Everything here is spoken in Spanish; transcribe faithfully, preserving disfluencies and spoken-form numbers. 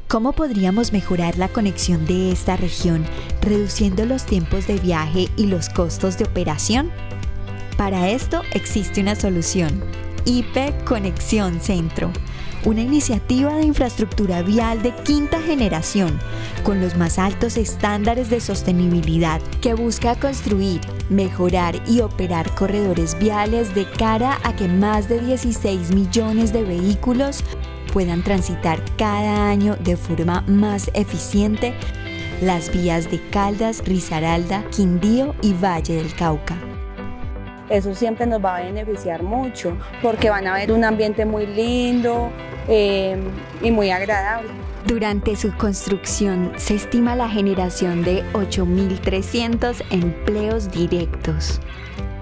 ¿Cómo podríamos mejorar la conexión de esta región, reduciendo los tiempos de viaje y los costos de operación? Para esto existe una solución: I P Conexión Centro, una iniciativa de infraestructura vial de quinta generación, con los más altos estándares de sostenibilidad, que busca construir, mejorar y operar corredores viales de cara a que más de dieciséis millones de vehículos puedan transitar cada año de forma más eficiente las vías de Caldas, Risaralda, Quindío y Valle del Cauca. Eso siempre nos va a beneficiar mucho, porque van a ver un ambiente muy lindo eh, y muy agradable. Durante su construcción se estima la generación de ocho mil trescientos empleos directos.